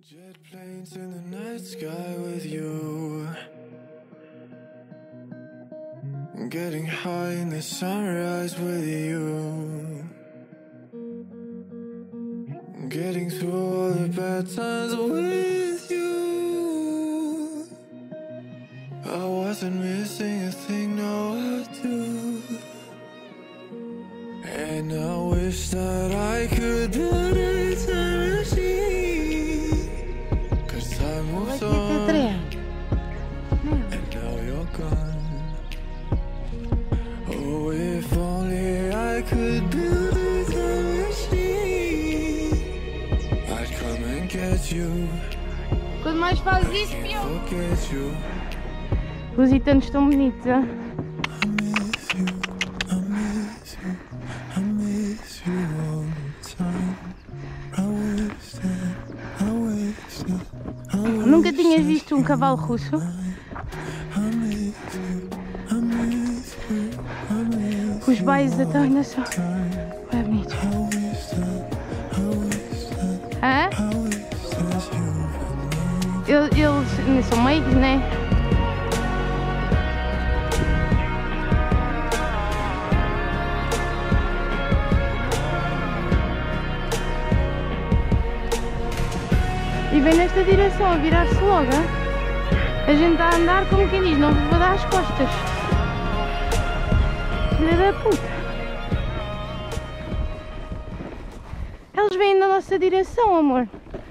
Jet planes in the night sky with you, getting high in the sunrise with you, getting through all the bad times with you. I wasn't missing a thing, no I do, and I wish that I could build a time machine, 'cause time moves on and now you're gone. Oh, if only I could build a time machine, I'd come and get you. Quando mais fazes isso, pior. Forget you. Os lusitanos estão bonitos, hein? I miss you, I miss you, I miss you all the time. I wish that Nunca tinhas visto um cavalo russo? I miss you, I miss you, I miss Os baios da torna são bem bonitos. I wish that Hã? I wish that you Eles ainda são meigos, né? E vem nesta direção a virar-se logo, hein? A gente está a andar como quem diz, não vou dar as costas. Filha da puta. Eles vêm na nossa direção, amor.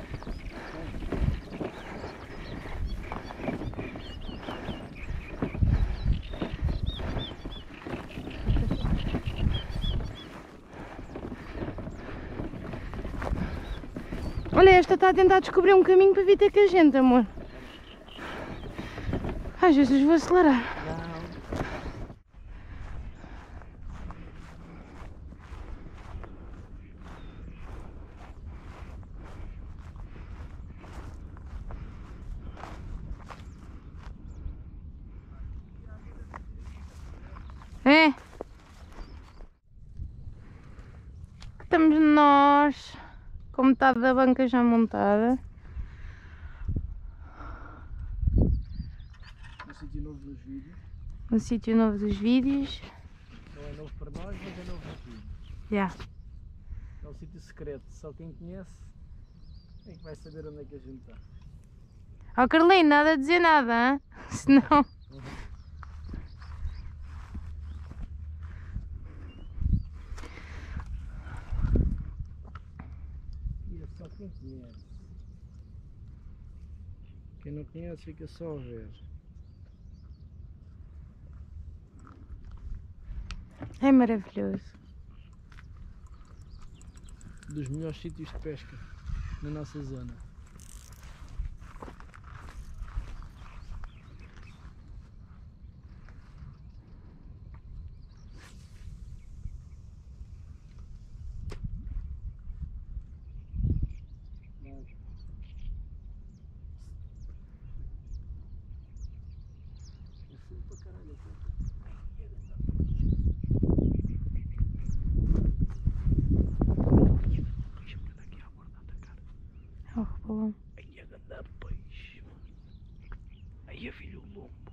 Olha, esta está a tentar descobrir um caminho para vir ter com a gente, amor. Ai, Jesus, vou acelerar. É. Estamos nós, com metade da banca já montada. Um sítio novo dos vídeos. Um sítio novo dos vídeos. Não é novo para nós, mas é novo dos vídeos. Já. É um sítio secreto, só quem conhece é que vai saber onde é que a gente está. Ó Carlinho, nada a dizer nada, hein? Senão... E é só quem conhece. Quem não conhece fica só a ver. É maravilhoso. Dos melhores sítios de pesca na nossa zona. É o rebolão. Aí a ganda peixe. Aí a filho o lombo.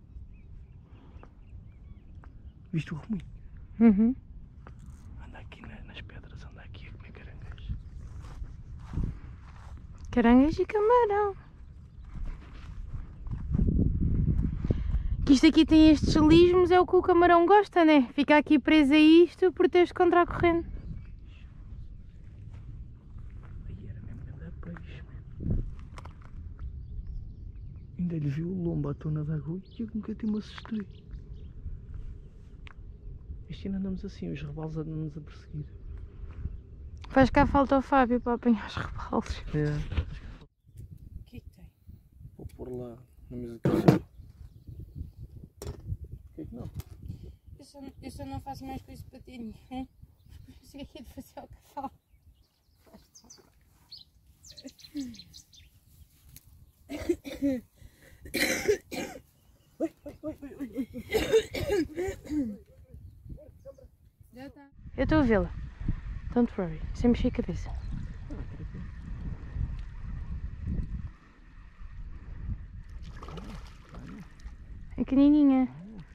Viste o rumo? Uhum. Anda aqui nas pedras, anda aqui a comer caranguejo. Caranguejo e camarão. Que isto aqui tem estes lismos, é o que o camarão gosta, né? Fica aqui preso a isto, proteger-se contra a corrente. Aí era mesmo ganda peixe, mano. Ainda lhe viu o lombo à tona da água e eu nunca me assustei. Este ano andamos assim, os rebalos andam-nos a perseguir. Faz cá falta ao Fábio para apanhar os rebalos. É. O que é que tem? Vou pôr lá na mesa de café. Por que não? Eu só não faço mais coisas para ter ninguém. Cheguei aqui de fazer ao cavalo. Já tá. Eu estou a vê-la. Don't worry, sem mexer a cabeça. Pequenininha.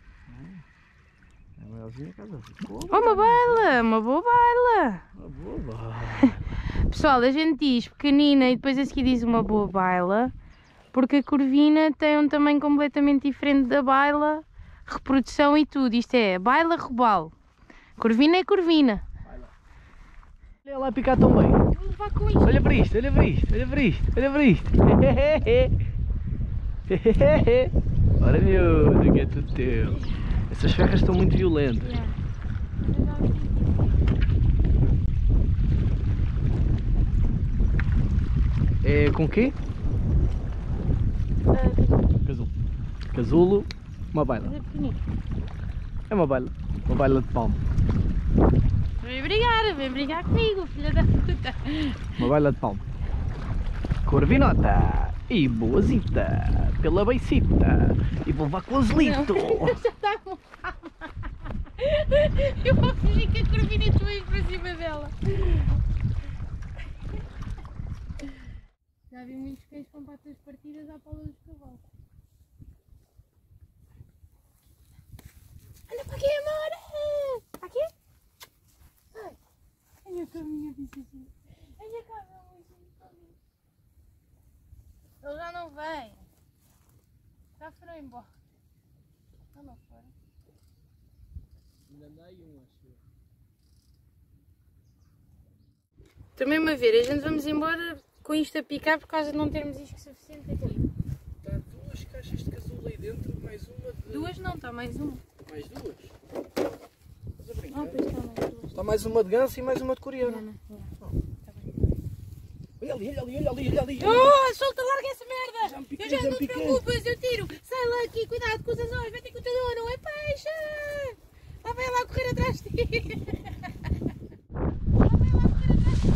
É maiorzinha que as outras. Oh, uma baila! Uma boa baila! Uma boa. Pessoal, a gente diz pequenina e depois a seguir diz uma boa baila, porque a corvina tem um tamanho completamente diferente da baila, reprodução e tudo. Isto é baila robalo. Corvina é corvina. Olha lá picar tão bem. Vou levar com isto. Olha para isto, olha para isto, olha para isto, olha para isto. Ora miúdo, que é tudo teu. Essas ferras estão muito violentas. É com quê? Casulo. Casulo, uma baila. É pequenino. É uma baila de palmo. Vem brigar comigo, filha da puta. Uma baila de palmo. Corvinota e boazita pela beicita. E vou levar com azulito. Já está com calma. Eu vou fingir que a corvina estou aí para cima dela. Já vi muitos cães com patas partidas à pala dos cavalos. Olha para aqui, amor! Para aqui? Ai, olha para a minha bichazinha. Olha cá, meu amorzinho. Ele já não vem. Já foram embora. Não foram. Ainda anda aí um, acho eu. Também a ver, a gente vamos embora com isto a picar por causa de não termos isco suficiente aqui. Está duas caixas de casulo aí dentro, mais uma de... Duas não, está mais uma. Mais duas? Estás a brincar? Pois está mais duas. Está mais uma de ganso e mais uma de coreana. Está bem. Olha ali, olha ali, olha ali, olha ali. Oh, solta, larga essa merda! Já me piquei, Eu já já não me te piquei. preocupes, eu tiro! Sai lá aqui, cuidado com os anzóis, vai ter com o teu dono, é peixe! Lá vai lá correr atrás de ti! Lá vai lá correr atrás de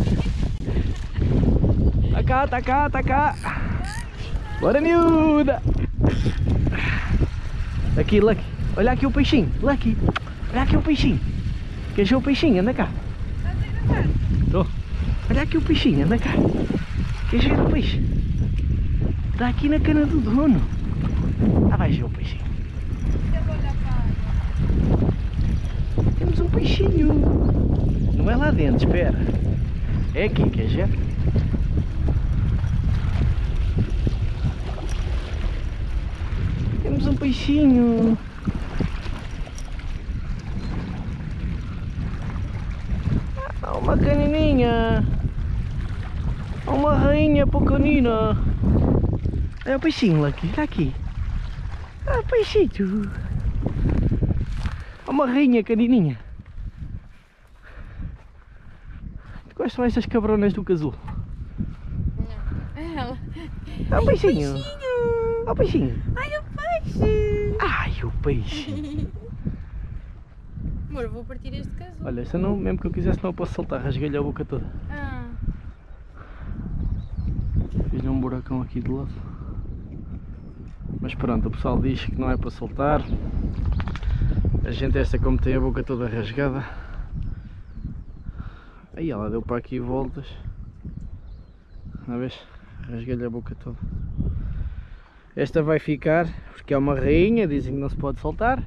ti! Tá cá, tá cá, tá cá. Bora, miúda. Aqui, Lucky. Olha aqui o peixinho, Lucky. Olha aqui o peixinho. Queres ver o peixinho? Anda cá. Estás a gravar? Estou. Olha aqui o peixinho, anda cá. Queres ver o peixe? Está aqui na cana do dono. Ah, vais ver o peixinho. Eu vou olhar para a água. Temos um peixinho. Não é lá dentro, espera. É aqui, queres ver? Temos um peixinho. Uma canininha. Uma rainha pequenina. É o peixinho, Lucky. Está aqui. Ah, peixinho. Uma rainha canininha. Quais são estas cabronas do casulo? Não. Ela. Ah, o peixinho. Peixinho! Ah, o peixinho. Ai, o peixe! Ai, o peixe. Amor, vou partir este casulo. Olha, se eu não, mesmo que eu quisesse não eu posso soltar, rasguei-lhe a boca toda. Ah. Fiz-lhe um buracão aqui de lado. Mas pronto, o pessoal diz que não é para soltar. A gente esta como tem a boca toda rasgada. Aí ela deu para aqui voltas. Uma vez, rasguei-lhe a boca toda. Esta vai ficar, porque é uma rainha, dizem que não se pode soltar.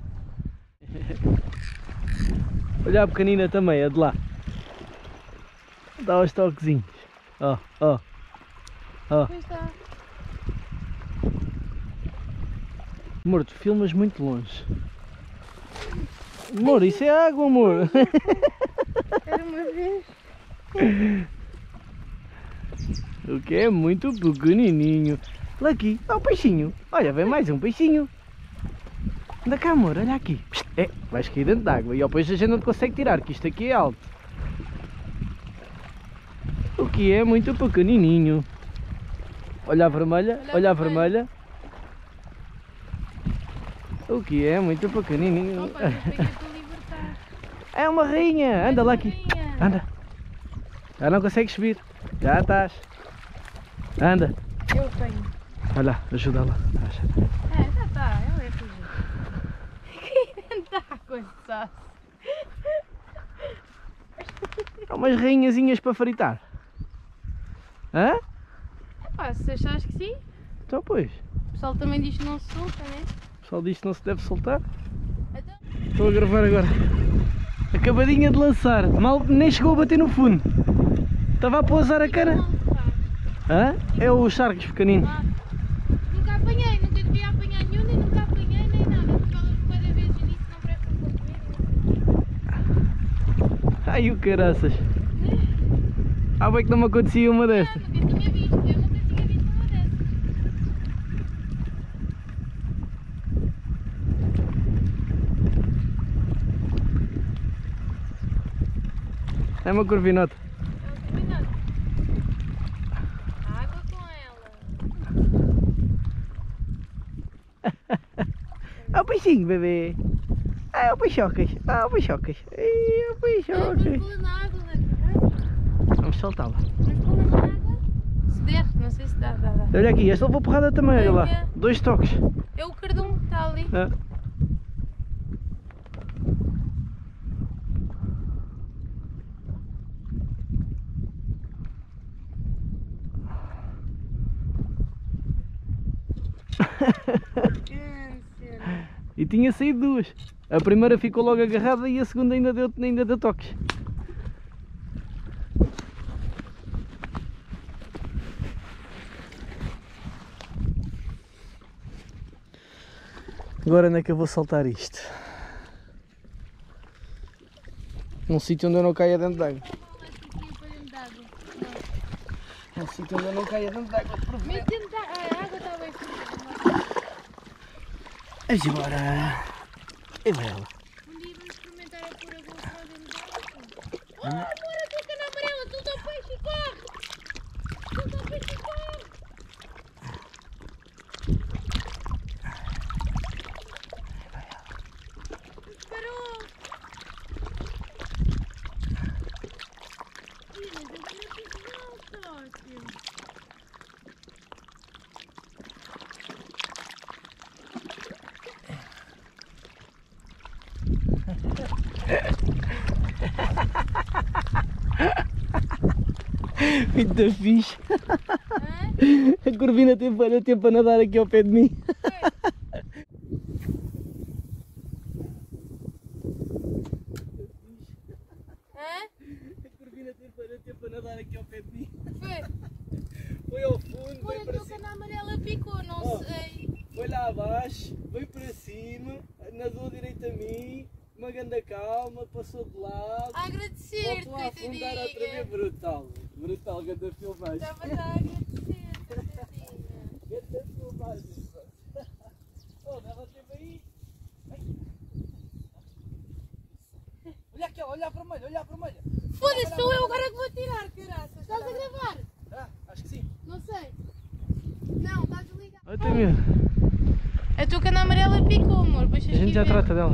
Olha a pequenina também, a de lá. Dá os toquezinhos. Ó, ó. Ó. Pois está. Amor, tu filmas muito longe. Amor, isso é água, amor. Era uma vez. O que é muito pequenininho. Lucky, ó o peixinho. Olha, vem mais um peixinho. Anda cá, amor, olha aqui. É, vais cair dentro d'água e depois a gente não te consegue tirar, que isto aqui é alto. O que é muito pequenininho. Olha a vermelha, olha a vermelha. O que é muito pequenininho. Opa, eu peguei para libertar. É uma rainha. Anda, Lucky. Anda. Já não consegues subir. Já estás. Anda. Eu tenho. Olha lá, ajuda lá. É, já está. Ela é fugir. Que inventar coisa. Há umas rainhazinhas para fritar. Hã? Pá, se achares que sim. Então pois. O pessoal também diz que não se solta, né? O pessoal diz que não se deve soltar. Então, Estou a gravar agora. Acabadinha de lançar. Mal nem chegou a bater no fundo. Estava a pousar a cara. Hã? É o Sharks pequenino. nunca apanhei, nunca devia apanhar nenhum, nem nunca apanhei, nem nada. Falas cada vez e nisso não presta para comer. Ai o caraças. Há bem que não me acontecia uma destas. Nunca tinha visto, eu nunca tinha visto uma dessas. É uma corvinota. É o terminado. Água com ela. É o peixinho, bebê. É o peixocas. É o peixocas. É o peixocas. Vamos pô-la na água, Leque. Vamos soltá-la. Vamos pô-la na água. Se der, não sei se dá. Olha aqui, esta levou porrada também, olha lá. Olha. 2 toques. É o cardume que está ali. Ah. E tinha saído 2. A primeira ficou logo agarrada e a segunda ainda deu toques. Agora onde é que eu vou soltar isto? Num sítio onde eu não caia dentro d'água. É um sítio onde eu não caia dentro d'água. Mas dentro da a água está bem fria. Vamos embora. E vai ela. Um dia vamos experimentar a pôr a GoPro dentro da água. Oh, amor, a tua cana amarela, solta o peixe e corre! Solta o peixe e corre! Parou! Ih, mas eu não fiz não, ótimo! Muito fixe. Hã? A Corvina deu tempo a nadar aqui ao pé de mim. Hã? A Corvina deu tempo a nadar aqui ao pé de mim. Foi? Foi ao fundo, Olha, veio a para tua cima. cana amarela picou, não Oh. sei. Foi lá abaixo, veio para cima, nadou direito a mim, uma grande calma, passou de lado. A agradecer, Voltou a afundar outra vez. coitadinha. Brutal, brutal, grande filmagem. Estava a agradecer, coitadinha. Grande filmagem. Oh, ela esteve aí. Ai. Olha aquela, olha a vermelha, olha a vermelha. Foda-se, sou eu agora que vou tirar, caraças. Estás a gravar? Ah, acho que sim. Não sei. Não, estás a ligar. Olha, tem medo. A tua cana amarela picou, amor. A gente já trata dela.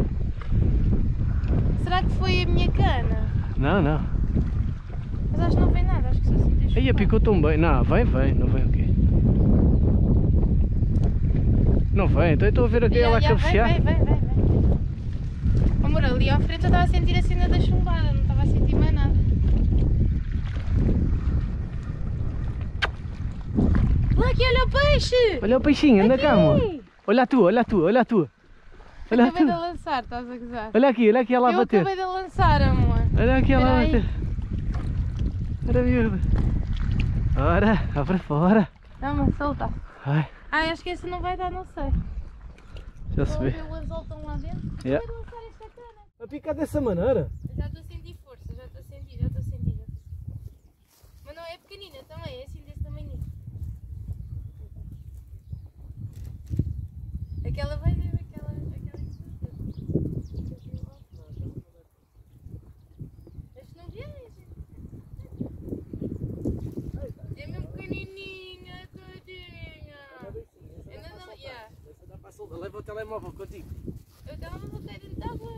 Será que foi a minha cana? Não, não. Mas acho que não vem nada, acho que só sinto Aí picou tão bem. Não, vem, não vem o quê? Não vem, então eu estou a ver aqui ela a cabecear. Vem. Amor, ali à frente eu estava a sentir a cena da chumbada, não estava a sentir mais nada. Lá aqui, olha o peixe! Olha o peixinho, anda cá, amor. Olha a tua, olha a tua, olha a tua. Olha a Acabei de tua. lançar, estás a gozar. Olha aqui ela a Eu bater. acabei de lançar, amor. Olha aqui ela a Espera aí. bater. Ora, miúdo. Ora, abre fora. Não, solta. Ai, Ai, acho que essa não vai dar, não sei. já se Vou vê. ver o anzol tão lá dentro. Yeah. Vou lançar esta cana. A picar dessa maneira? Eu já estou a sentir força, já estou a sentir. Mas não é pequenina também, é assim desse tamanho. Aquela vai ver, aquela Este não vier, é mesmo pequenininha, tadinha. Ainda não, yeah. Essa dá para soltar. Leva o telemóvel contigo. Eu estava a botar dentro de água.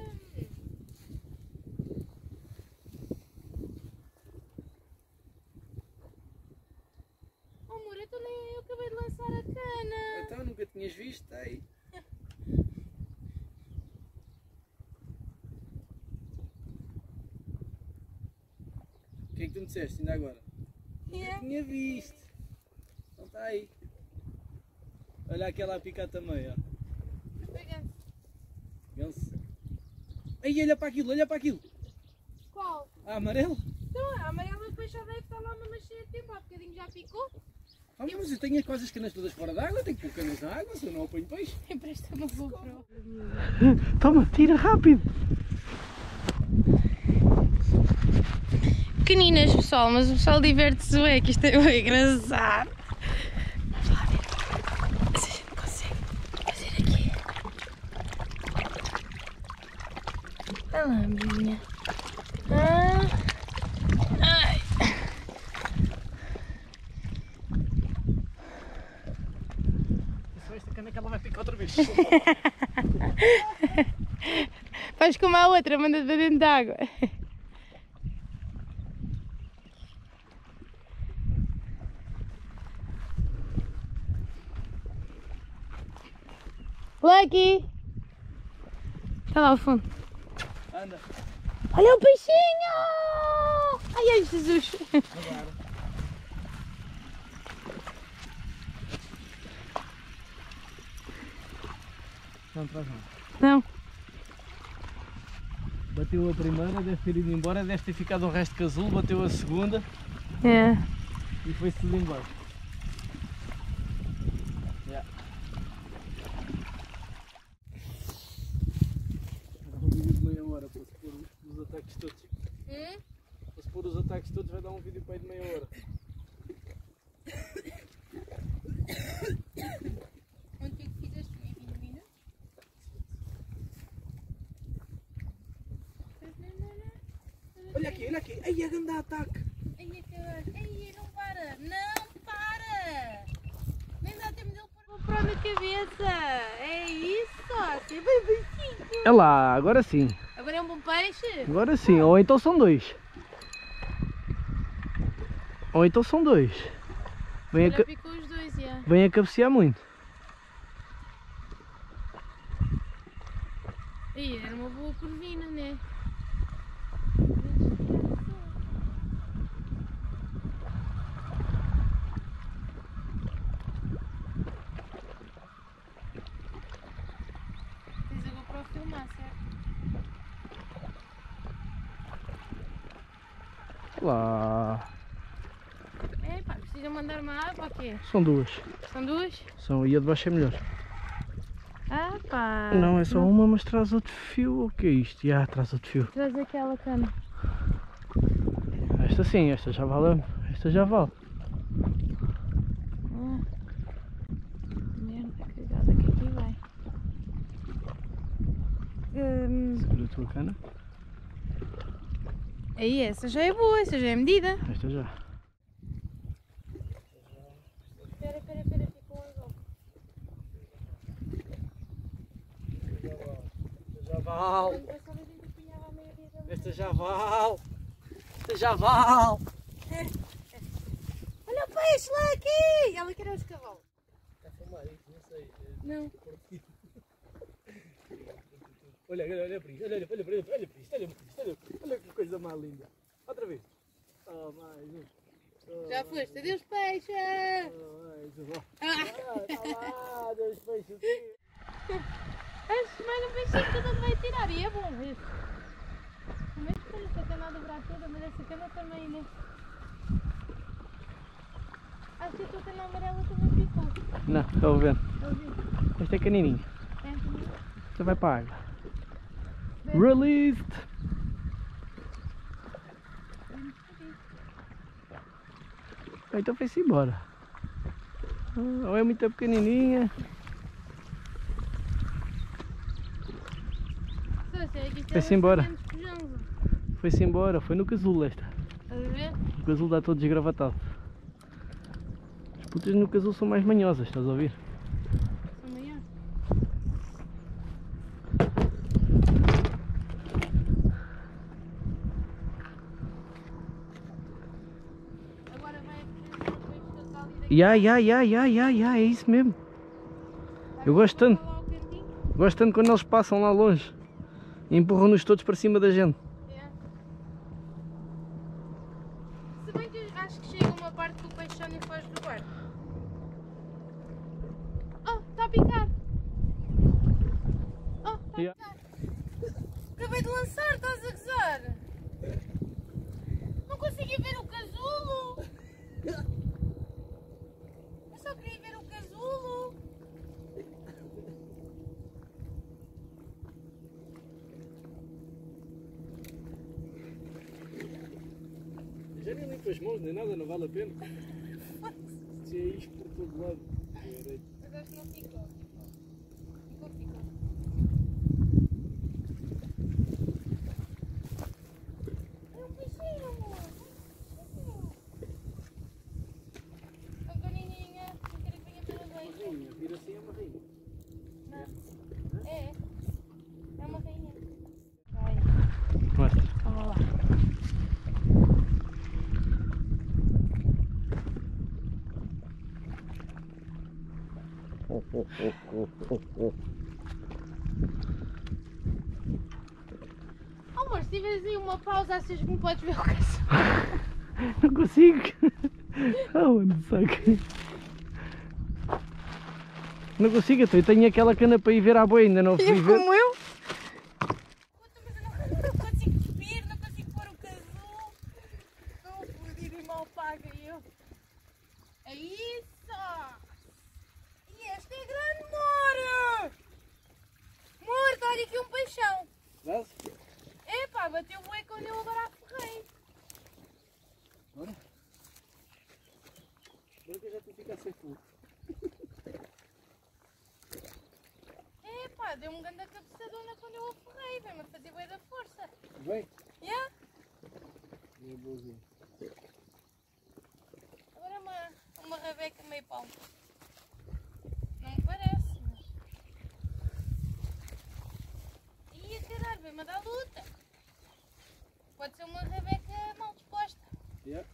Oh, amor, eu acabei de lançar a cana. Então, nunca tinhas visto? Está aí. O que é que tu me disseste ainda agora? Yeah. Nunca tinha visto. Então está aí. Olha aquela a picar também, ó. Vence. Aí, olha para aquilo, olha para aquilo. Qual? A amarelo? Então, a amarela depois já deve estar lá numa cheia de tempo, há bocadinho já picou. Ah, mas eu tenho quase as canas todas fora d'água, tenho que pôr canas na água, senão não apanho peixe. Empresta-me a GoPro. Toma, tira rápido. Pequeninas, pessoal, mas o pessoal diverte-se bem, que isto é bem engraçado. Vamos lá ver se a gente consegue fazer aqui. Olha lá, minha. Ai. Só esta cana que ela vai picar outra vez. Faz como a outra, manda-te para dentro da água. Lucky! Está lá ao fundo. Anda. Olha o peixinho! Ai, ai, Jesus! Agora. Não traz nada. Não. Bateu a primeira, deve ter ido embora, deve ter ficado o resto de casulo, bateu a segunda É. e foi-se tudo embora. Yeah. Vai dar um vídeo de meia hora para se pôr os ataques todos. Para se pôr os ataques todos vai dar um vídeo para aí de meia hora. Quanto é que fizeste? 20 minutos? Olha aqui, ai a grande ataque! Ai, não para! Não para! Nem dá tempo dele pôr o GoPro na cabeça! É isso! É bem baixinho! É lá, agora sim, Agora é um bom peixe? agora sim, ou então são dois. Ou então são dois. Vem Já picou os dois, já. Vem a cabecear muito. Aí, era uma boa curvina, né? Tens a GoPro a filmar, certo? Lá. É, pá, precisa mandar uma água ou quê? São duas. São duas? São, e a de baixo é melhor. Ah, pá! Não, é só uma, mas traz outro fio. O que é isto? Já, traz outro fio. Traz aquela cana. Esta sim, esta já vale. Esta já vale. Merda, cuidado que aqui vai. Segura a tua cana. Aí, essa já é boa, essa já é medida. Esta já. Espera, ficou um anzol. Já vale. Quando passava a gente apanhava a maioria deles. Esta já vale. Esta já vale. Olha o peixe lá aqui! Ela quer os cavalos. Está a filmar isso? Não sei. Não. Olha para isto, olha para isto, olha que coisa mais linda. Outra vez. Oh, mais um. Oh, Já foste, adeus peixe! mais um. Está lá, Deus peixe aqui. Acho mais um peixinho que não vai tirar e é bom ver. Mas depois essa cana a dobrar toda, mas essa cana também, né? Acho que a tua cana amarela também ficou. Não, estou a ver. Eu vi. Esta é canininha. É. Esta vai para a água. Released! Então foi-se embora. Ou é muito pequenininha. Foi-se embora. Foi-se embora. Foi no casulo esta. Estás a ver? O casulo está todo desgravatado. As putas no casulo são mais manhosas, estás a ouvir? São maiores. Agora vai a peixe total e daqui. É isso mesmo. Eu gosto tanto. Lá ao cantinho. Gosto tanto quando eles passam lá longe e empurram-nos todos para cima da gente. É. Se bem que acho que chega uma parte que o peixe já nem foge do barco. Oh, está a picar! Oh, está a Yeah. picar! eu queria ver o casulo. Já nem limpo as mãos nem nada, não vale a pena. Se é isto por todo lado. Mas acho que não ficou. Ficou. É um peixinho, amor. A ganinha, não quero que venha pela vez. Rainha, vira assim é uma rainha. Não. É uma rainha. Vai, Mostra. vamos lá. Amor, se tiveres aí uma pausa, achas que me podes ver o casulo? Não consigo. Aonde saca? Não consigo, eu tenho aquela cana para ir ver à boia, ainda não fui ver. Como eu? Mas eu não consigo despir, não consigo pôr o casulo. Não vou pedir e mal paga eu. É isso! E este é grande, amor! Amor, está olha aqui um peixão. Vás? Epá, bateu o bué quando eu agora aferrei. Bora. Agora que eu já estou a ficar sem fogo. Epá, deu-me grande cabeçadona quando eu aferrei. Vem-me a fazer bué da força. Vem. Yeah? É boazinho. Agora uma rabeca meio pau. Não me parece, mas... Ia caralho, vem-me a dar luta. Pode ser uma rabeca mal disposta. Yeah.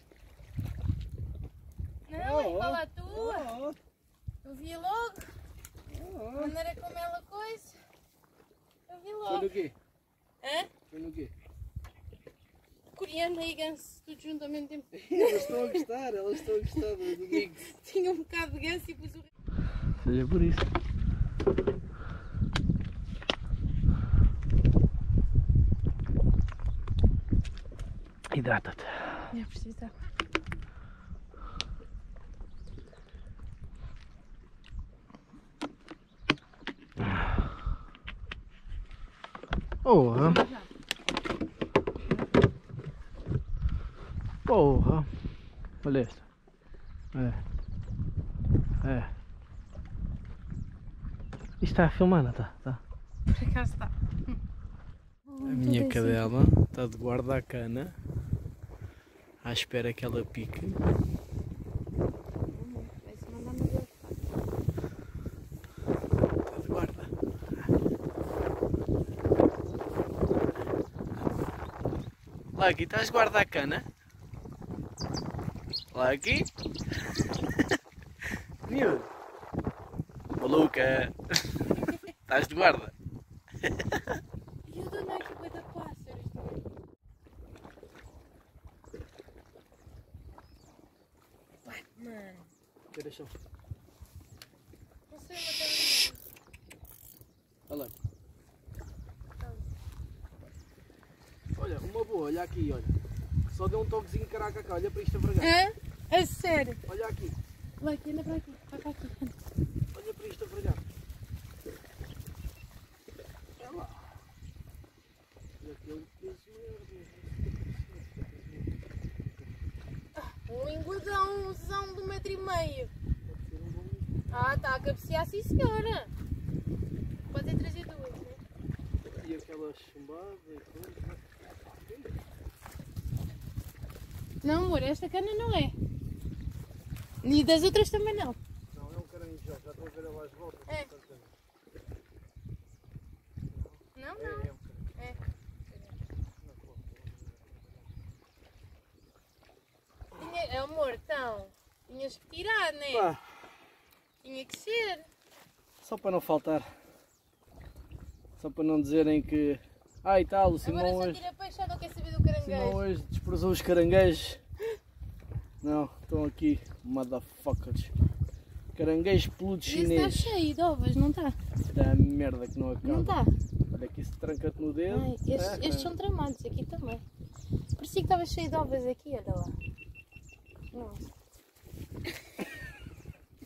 Não, é igual à tua. Eu vi logo. A maneira como ela coisa. Eu vi Foi logo. no quê? Hã? Foi no quê? Coreana e ganso, tudo junto ao mesmo tempo. Elas estão a gostar do domingo. Tinha um bocado de ganso e pus o... Seja por isso. Hidrata-te. É preciso. Porra. Porra. Olha esta. É. Isto está filmando, tá? Por acaso está. A minha cadela está de guarda à cana, à espera que ela pique. Está de guarda. Lucky, estás de guarda à cana? Lucky? Miúdo? Maluca! Estás de guarda? E eu dou aqui bué de pássaros também. Vai, mano. Deixa eu. Não sei matar. Olha lá. Olha, uma boa, olha aqui, olha. Só deu um toquezinho de caraca cá, olha para isto a vergar. Hã? É sério? Olha aqui, Vai aqui, anda para aqui. Vai para aqui. olha para isto a vergar. Olha lá. Olha aquele peso Um linguadãozão de 1,5 m. Ah, está a cabecear, sim senhora. Pode ter trazido duas, né? e aquela chumbada e tudo. Não, amor, esta cana não é. E das outras também não. Não, é um caranguejo, já estão a ver ela às voltas. É. portanto, Não, É não. um caranguejo. É. Amor, então, tinhas que tirar, né? Pá, Tinha que ser. só para não faltar. Só para não dizerem que... e tal, o Simão Agora só hoje... tira peixe, já não quer saber do Simão caranguejo. hoje desprezou os caranguejos. Não, estão aqui, motherfuckers. Caranguejo peludo E esse está chinês. cheio de ovas, não está? Da merda que não acaba. Não está? Olha aqui, se tranca-te no dedo. Ai, estes são tramados, aqui também. Parecia que estava cheio de ovas aqui, olha lá. Nossa.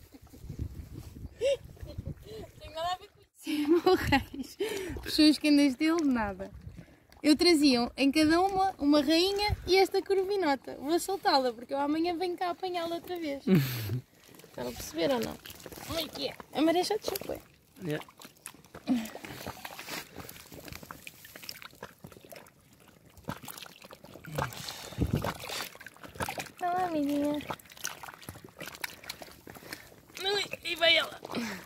reis. Pessoas que andas dele, nada. Eu trazia em cada uma rainha e esta corvinota. Vou soltá-la porque eu amanhã venho cá apanhá-la outra vez. Estão a perceber ou não? Como é que é? A maré já te chupou. Yeah. Vai lá, amiguinha. E vai ela.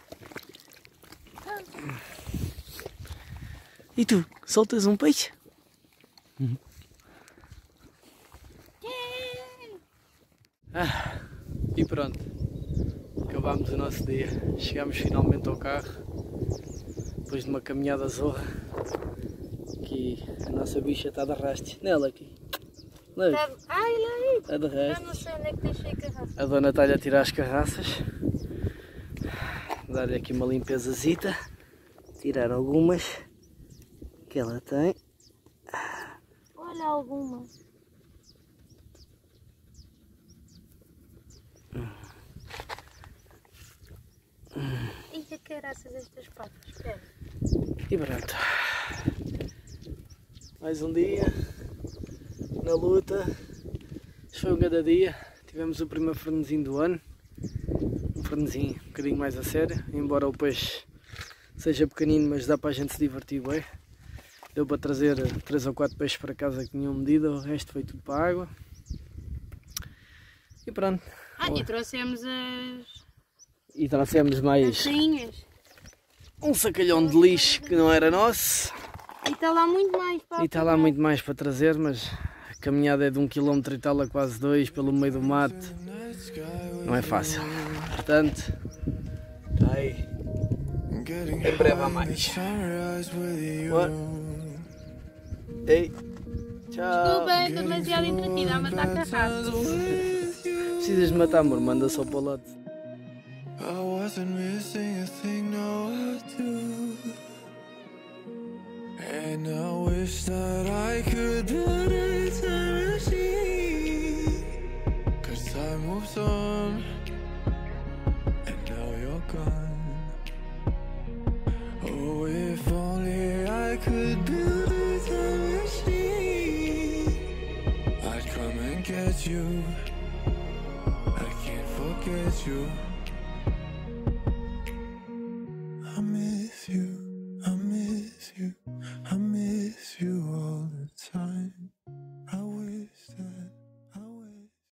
E tu, soltas um peixe? E pronto, acabámos o nosso dia. Chegámos finalmente ao carro, depois de uma caminhada zorra. Aqui a nossa bicha está de arraste. Nela aqui. Ai, lá Está de arraste. não sei onde é que deixei a carraça. A dona está-lhe a tirar as carraças. Dar-lhe aqui uma limpezazita. Tirar algumas que ela tem. Olha alguma. E que caraças estas patas? Espera. E pronto. Mais um dia na luta. Este foi um grande dia. Tivemos o primeiro frenesinho do ano. Um frenesinho um bocadinho mais a sério. Embora o peixe seja pequenino, mas dá para a gente se divertir bem. Deu para trazer 3 ou 4 peixes para casa que tinham medida. O resto foi tudo para a água. E pronto. E trouxemos as... E trouxemos mais rainhas. um sacalhão de lixo que não era nosso. E está lá muito mais para E está lá muito mais para trazer, mas a caminhada é de 1 km e tal a quase 2 pelo meio do mato. Não é fácil. Portanto, está aí. Em breve há mais. What? Ei, tchau. Desculpa, estou demasiado entretida a matar carraças. Precisas de matar, amor, manda só para o lado. I wasn't missing a thing, no I do. And I wish that I could build a time machine. Cause time moves on, and now you're gone. Oh, if only I could build a time machine, I'd come and get you. I can't forget you.